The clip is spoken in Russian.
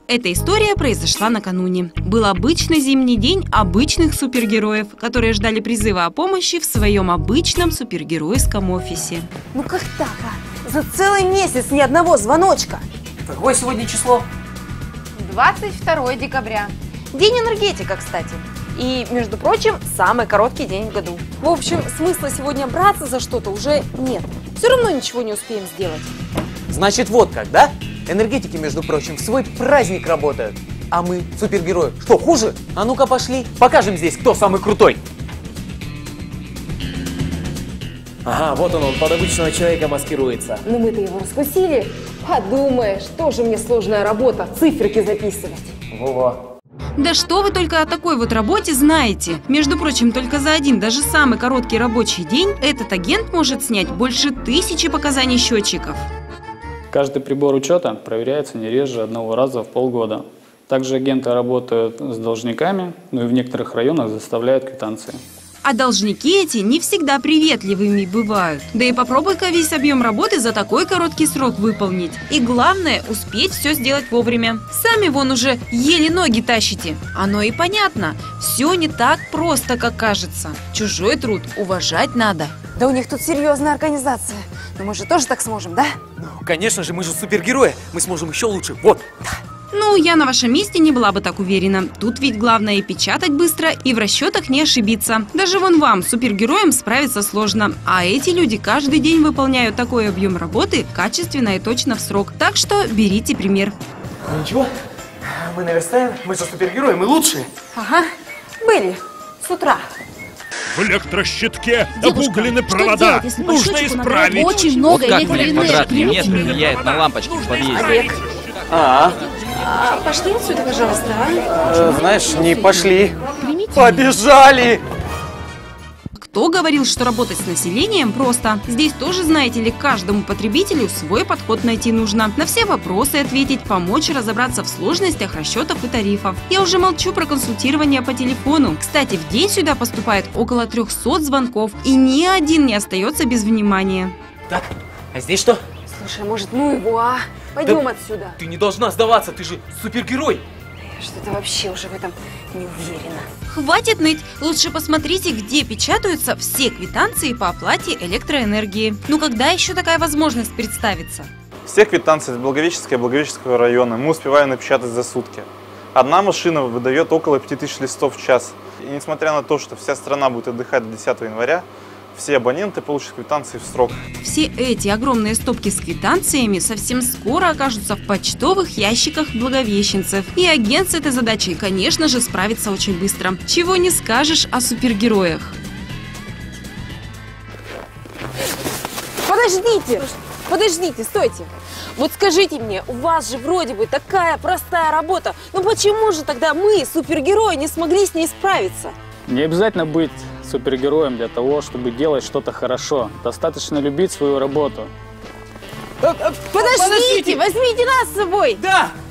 Эта история произошла накануне. Был обычный зимний день обычных супергероев, которые ждали призыва о помощи в своем обычном супергеройском офисе. Ну как так, а? За целый месяц ни одного звоночка. Какое сегодня число? 22 декабря. День энергетика, кстати. И, между прочим, самый короткий день в году. В общем, смысла сегодня браться за что-то уже нет. Все равно ничего не успеем сделать. Значит, вот как, да? Энергетики, между прочим, в свой праздник работают. А мы, супергерои, что, хуже? А ну-ка пошли, покажем здесь, кто самый крутой. Ага, вот он под обычного человека маскируется. Ну мы-то его раскусили. Подумаешь, тоже мне сложная работа, циферки записывать. Во-во. Да что вы только о такой вот работе знаете? Между прочим, только за один, даже самый короткий рабочий день этот агент может снять больше 1000 показаний счетчиков. Каждый прибор учета проверяется не реже одного раза в полгода. Также агенты работают с должниками, ну и в некоторых районах заставляют квитанции. А должники эти не всегда приветливыми бывают. Да и попробуй-ка весь объем работы за такой короткий срок выполнить. И главное, успеть все сделать вовремя. Сами вон уже еле ноги тащите. Оно и понятно. Все не так просто, как кажется. Чужой труд уважать надо. Да у них тут серьезная организация. Но мы же тоже так сможем, да? Ну, конечно же, мы же супергерои. Мы сможем еще лучше. Вот. Ну, я на вашем месте не была бы так уверена. Тут ведь главное и печатать быстро, и в расчетах не ошибиться. Даже вон вам, супергероям, справиться сложно. А эти люди каждый день выполняют такой объем работы качественно и точно в срок. Так что берите пример. Ну ничего, мы наверстаем. Мы же супергерои, мы лучшие. Ага, были с утра. В электрощитке Дедушка, обуглены что провода. делать, если Нужно по исправить. Очень много Вот как, электроэнергии. квадратный метр влияет на лампочки в подъезде? Пошли отсюда, пожалуйста, а? Знаешь, не пошли. Примите. Побежали! Кто говорил, что работать с населением просто? Здесь тоже, знаете ли, каждому потребителю свой подход найти нужно. На все вопросы ответить, помочь разобраться в сложностях расчетов и тарифов. Я уже молчу про консультирование по телефону. Кстати, в день сюда поступает около 300 звонков, и ни один не остается без внимания. Так, а здесь что? Слушай, может, ну его, а? Пойдем Да отсюда. Ты не должна сдаваться, ты же супергерой. Я что-то вообще уже в этом не уверена. Хватит ныть! Лучше посмотрите, где печатаются все квитанции по оплате электроэнергии. Ну когда еще такая возможность представится? Все квитанции из Благовещенского района мы успеваем напечатать за сутки. Одна машина выдает около 5000 листов в час. И несмотря на то, что вся страна будет отдыхать до 10 января, все абоненты получат квитанции в срок. Все эти огромные стопки с квитанциями совсем скоро окажутся в почтовых ящиках благовещенцев. И агент с этой задачей, конечно же, справится очень быстро. Чего не скажешь о супергероях. Подождите, стойте. Вот скажите мне, у вас же вроде бы такая простая работа. Ну почему же тогда мы, супергерои, не смогли с ней справиться? Не обязательно быть супергероем для того, чтобы делать что-то хорошо. Достаточно любить свою работу. Подождите, возьмите нас с собой. Да,